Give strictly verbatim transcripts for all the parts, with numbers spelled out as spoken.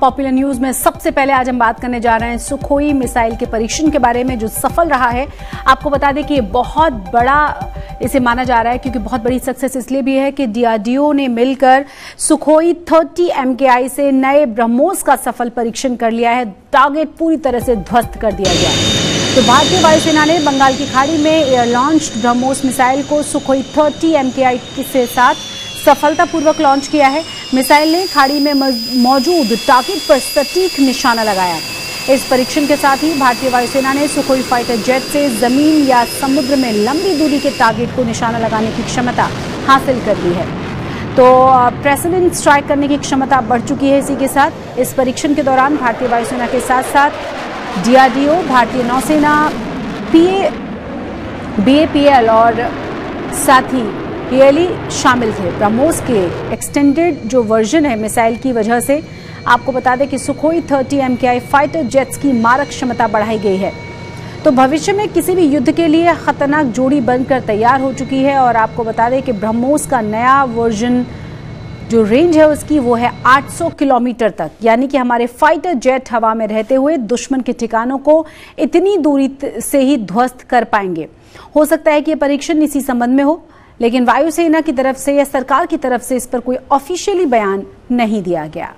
Popular news में सबसे पहले आज हम बात करने जा रहे हैं सुखोई मिसाइल के परीक्षण के बारे में जो सफल रहा है। आपको बता दें कि ये बहुत बड़ा इसे माना जा रहा है क्योंकि बहुत बड़ी सक्सेस इसलिए भी है कि डीआरडीओ ने मिलकर सुखोई तीस एमकेआई से नए ब्रह्मोस का सफल परीक्षण कर लिया है। टारगेट पूरी तरह से ध्वस्त कर दिया गया। तो भारतीय वायुसेना ने बंगाल की खाड़ी में एयर लॉन्च्ड ब्रह्मोस मिसाइल को सुखोई तीस एमकेआई के साथ सफलतापूर्वक लॉन्च किया है। मिसाइल ने खाड़ी में मौजूद टारगेट पर सटीक निशाना लगाया। इस परीक्षण के साथ ही भारतीय वायुसेना ने सुखोई फाइटर जेट से जमीन या समुद्र में लंबी दूरी के टारगेट को निशाना लगाने की क्षमता हासिल कर ली है। तो प्रेसिडेंट स्ट्राइक करने की क्षमता बढ़ चुकी है। इसी के साथ इस परीक्षण के दौरान भारतीय वायुसेना के साथ साथ डीआरडीओ, भारतीय नौसेना, पीए बीएपीएल और साथ ही पीएलई शामिल थे। ब्रह्मोस के एक्सटेंडेड जो वर्जन है मिसाइल की वजह से आपको बता दें कि सुखोई तीस एमकेआई फाइटर जेट्स की मारक क्षमता बढ़ाई गई है। तो भविष्य में किसी भी युद्ध के लिए खतरनाक जोड़ी बनकर तैयार हो चुकी है। और आपको बता दें कि ब्रह्मोस का नया वर्जन जो रेंज है उसकी वो है आठ सौ किलोमीटर तक, यानी कि हमारे फाइटर जेट हवा में रहते हुए दुश्मन के ठिकानों को इतनी दूरी से ही ध्वस्त कर पाएंगे। हो सकता है कि यह परीक्षण इसी संबंध में हो, लेकिन वायुसेना की तरफ से या सरकार की तरफ से इस पर कोई ऑफिशियली बयान नहीं दिया गया।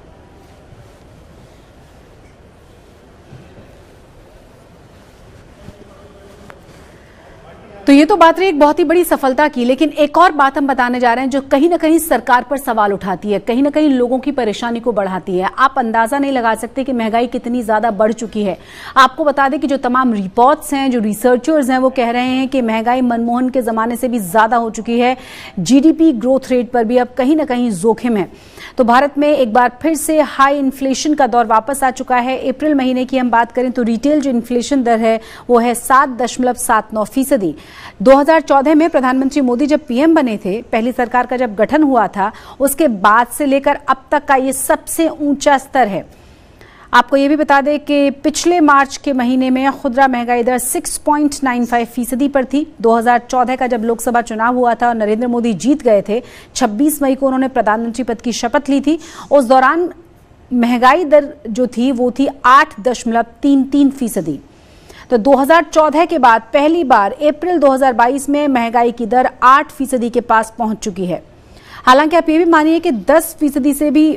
तो ये तो बात रही एक बहुत ही बड़ी सफलता की, लेकिन एक और बात हम बताने जा रहे हैं जो कहीं ना कहीं सरकार पर सवाल उठाती है, कहीं ना कहीं लोगों की परेशानी को बढ़ाती है। आप अंदाजा नहीं लगा सकते कि महंगाई कितनी ज्यादा बढ़ चुकी है। आपको बता दें कि जो तमाम रिपोर्ट्स हैं, जो रिसर्चर्स हैं, वो कह रहे हैं कि महंगाई मनमोहन के जमाने से भी ज्यादा हो चुकी है। जीडीपी ग्रोथ रेट पर भी अब कहीं ना कहीं जोखिम है। तो भारत में एक बार फिर से हाई इन्फ्लेशन का दौर वापस आ चुका है। अप्रैल महीने की हम बात करें तो रिटेल जो इन्फ्लेशन दर है वो है सात दशमलव सात नौ फीसदी। दो हज़ार चौदह में प्रधानमंत्री मोदी जब पीएम बने थे, पहली सरकार का जब गठन हुआ था, उसके बाद से लेकर अब तक का ये सबसे ऊंचा स्तर है। आपको ये भी बता दें कि पिछले मार्च के महीने में खुदरा महंगाई दर छह पॉइंट नौ पाँच फीसदी पर थी। दो हज़ार चौदह का जब लोकसभा चुनाव हुआ था और नरेंद्र मोदी जीत गए थे, छब्बीस मई को उन्होंने प्रधानमंत्री पद की शपथ ली थी। उस दौरान महंगाई दर जो थी वो थी आठ दशमलव तीन तीन फीसदी। तो दो हज़ार चौदह के बाद पहली बार अप्रैल दो हज़ार बाईस में महंगाई की दर आठ फीसदी के पास पहुंच चुकी है। हालांकि आप ये भी मानिए कि दस फीसदी से भी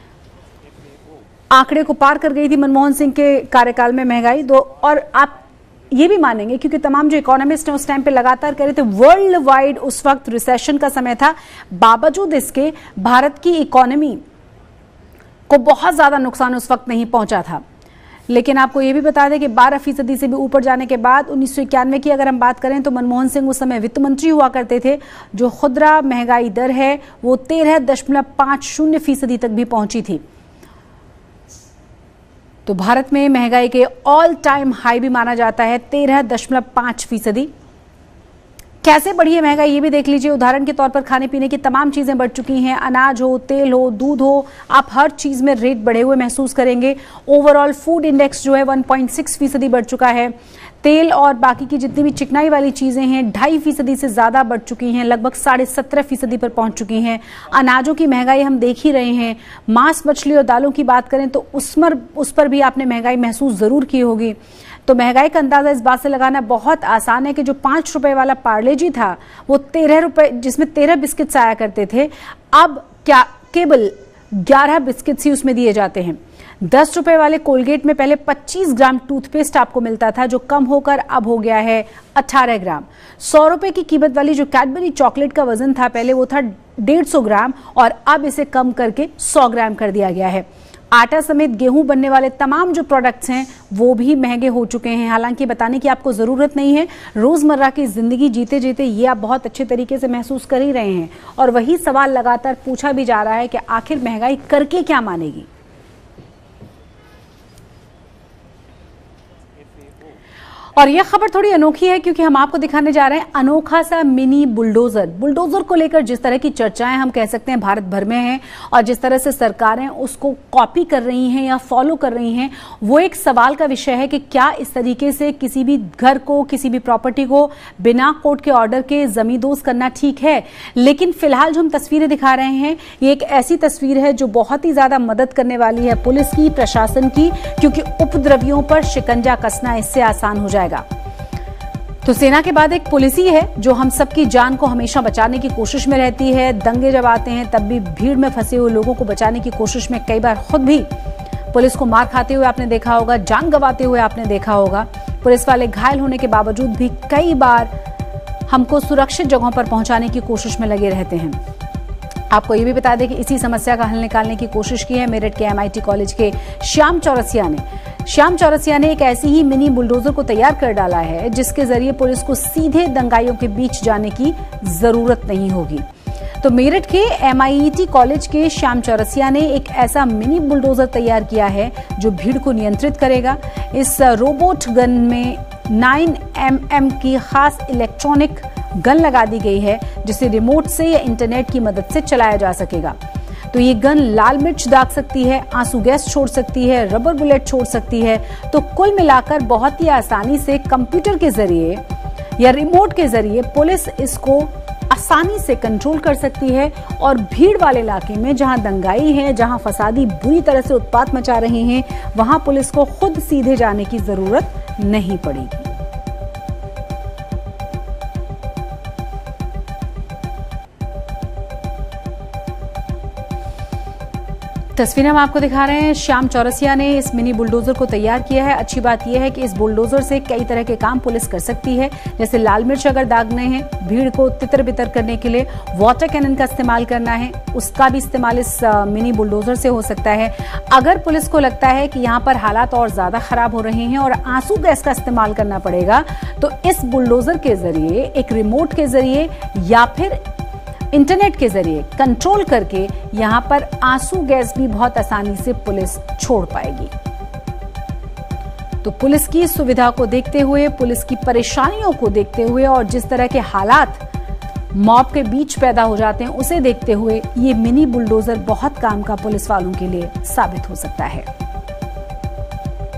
आंकड़े को पार कर गई थी मनमोहन सिंह के कार्यकाल में महंगाई दो। और आप ये भी मानेंगे क्योंकि तमाम जो इकोनॉमिस्ट हैं उस टाइम पे लगातार कह रहे थे वर्ल्ड वाइड उस वक्त रिसेशन का समय था, बावजूद इसके भारत की इकोनॉमी को बहुत ज्यादा नुकसान उस वक्त नहीं पहुंचा था। लेकिन आपको ये भी बता दें कि बारह फीसदी से भी ऊपर जाने के बाद उन्नीस सौ इक्यानवे की अगर हम बात करें तो मनमोहन सिंह उस समय वित्त मंत्री हुआ करते थे। जो खुदरा महंगाई दर है वो तेरह दशमलव पांच शून्य फीसदी तक भी पहुंची थी। तो भारत में महंगाई के ऑल टाइम हाई भी माना जाता है तेरह दशमलव पांच फीसदी। कैसे बढ़ी है महंगाई ये भी देख लीजिए। उदाहरण के तौर पर खाने पीने की तमाम चीजें बढ़ चुकी हैं। अनाज हो, तेल हो, दूध हो, आप हर चीज में रेट बढ़े हुए महसूस करेंगे। ओवरऑल फूड इंडेक्स जो है एक पॉइंट छह फीसदी बढ़ चुका है। तेल और बाकी की जितनी भी चिकनाई वाली चीजें हैं ढाई फीसदी से ज्यादा बढ़ चुकी हैं, लगभग साढ़े सत्रह फीसदी पर पहुंच चुकी हैं। अनाजों की महंगाई हम देख ही रहे हैं। मांस, मछली और दालों की बात करें तो उसमें उस पर भी आपने महंगाई महसूस जरूर की होगी। तो महंगाई का अंदाजा इस बात से लगाना बहुत आसान है कि जो पांच रुपए वाला पार्ले जी था वो तेरह रुपए, जिसमें तेरह बिस्किट्स आया करते थे, अब क्या केवल ग्यारह बिस्किट्स ही उसमें दिए जाते हैं। दस रुपए वाले कोलगेट में पहले पच्चीस ग्राम टूथपेस्ट आपको मिलता था, जो कम होकर अब हो गया है अठारह ग्राम। सौ रुपए की कीमत वाली जो कैडबरी चॉकलेट का वजन था पहले वो था डेढ़ सौ ग्राम और अब इसे कम करके सौ ग्राम कर दिया गया है। आटा समेत गेहूं बनने वाले तमाम जो प्रोडक्ट्स हैं वो भी महंगे हो चुके हैं। हालांकि बताने की आपको जरूरत नहीं है, रोजमर्रा की जिंदगी जीते जीते ये आप बहुत अच्छे तरीके से महसूस कर ही रहे हैं। और वही सवाल लगातार पूछा भी जा रहा है कि आखिर महंगाई करके क्या मानेगी। और यह खबर थोड़ी अनोखी है क्योंकि हम आपको दिखाने जा रहे हैं अनोखा सा मिनी बुलडोजर। बुलडोजर को लेकर जिस तरह की चर्चाएं हम कह सकते हैं भारत भर में हैं और जिस तरह से सरकारें उसको कॉपी कर रही हैं या फॉलो कर रही हैं, वो एक सवाल का विषय है कि क्या इस तरीके से किसी भी घर को, किसी भी प्रॉपर्टी को बिना कोर्ट के ऑर्डर के जमींदोज करना ठीक है। लेकिन फिलहाल जो हम तस्वीरें दिखा रहे हैं, ये एक ऐसी तस्वीर है जो बहुत ही ज्यादा मदद करने वाली है पुलिस की, प्रशासन की, क्योंकि उपद्रवियों पर शिकंजा कसना इससे आसान हो जाएगा। तो सेना के बाद एक पुलिस ही है जो हम सबकी जान को हमेशा बचाने की कोशिश में रहती है। दंगे जब आते हैं तब भी भीड़ में फंसे हुए लोगों को बचाने की कोशिश में कई बार खुद भी पुलिस को मार खाते हुए आपने देखा होगा, जान गंवाते हुए आपने देखा होगा। पुलिस वाले घायल होने के बावजूद भी कई बार हमको सुरक्षित जगहों पर पहुंचाने की कोशिश में लगे रहते हैं। आपको ये भी बता दें कि इसी समस्या का हल निकालने की कोशिश की है मेरठ के एमआईटी कॉलेज के श्याम चौरसिया ने। श्याम चौरसिया ने एक ऐसी ही मिनी बुलडोजर को तैयार कर डाला है जिसके जरिए पुलिस को सीधे दंगाइयों के बीच जाने की जरूरत नहीं होगी। तो मेरठ के एमआईटी कॉलेज के श्याम चौरसिया ने एक ऐसा मिनी बुलडोजर तैयार किया है जो भीड़ को नियंत्रित करेगा। इस रोबोट गन में नाइन एम एम की खास इलेक्ट्रॉनिक गन लगा दी गई है जिसे रिमोट से या इंटरनेट की मदद से चलाया जा सकेगा। तो ये गन लाल मिर्च दाग सकती है, आंसू गैस छोड़ सकती है, रबर बुलेट छोड़ सकती है। तो कुल मिलाकर बहुत ही आसानी से कंप्यूटर के जरिए या रिमोट के जरिए पुलिस इसको आसानी से कंट्रोल कर सकती है और भीड़ वाले इलाके में जहां दंगाई है, जहां फसादी बुरी तरह से उत्पात मचा रहे हैं, वहां पुलिस को खुद सीधे जाने की जरूरत नहीं पड़ेगी। तस्वीरें हम आपको दिखा रहे हैं। श्याम चौरसिया ने इस मिनी बुलडोजर को तैयार किया है। अच्छी बात यह है कि इस बुलडोजर से कई तरह के काम पुलिस कर सकती है, जैसे लाल मिर्च अगर दागने हैं, भीड़ को तितर बितर करने के लिए वाटर कैनन का इस्तेमाल करना है, उसका भी इस्तेमाल इस मिनी बुलडोजर से हो सकता है। अगर पुलिस को लगता है कि यहाँ पर हालात और ज्यादा खराब हो रहे हैं और आंसू गैस का इस्तेमाल करना पड़ेगा, तो इस बुलडोजर के जरिए, एक रिमोट के जरिए या फिर इंटरनेट के जरिए कंट्रोल करके यहां पर आंसू गैस भी बहुत आसानी से पुलिस छोड़ पाएगी। तो पुलिस की सुविधा को देखते हुए, पुलिस की परेशानियों को देखते हुए और जिस तरह के हालात मॉब के बीच पैदा हो जाते हैं उसे देखते हुए ये मिनी बुलडोजर बहुत काम का पुलिस वालों के लिए साबित हो सकता है।